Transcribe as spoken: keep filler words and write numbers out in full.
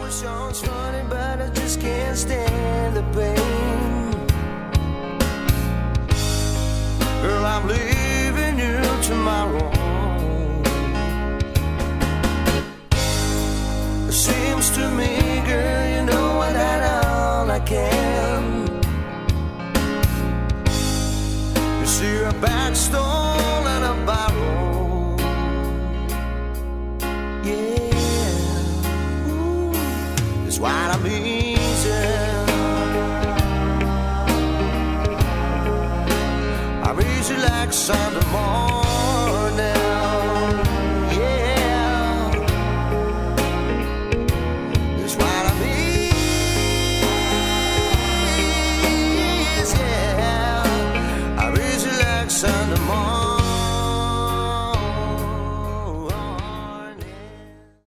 it sounds funny, but I just can't stand the pain. Girl, I'm leaving you tomorrow. It seems to me, girl, you know I got all I can. You see a bad stone and a barrel. Yeah, ooh, that's what I'm easy. I'm easy like Sunday morning.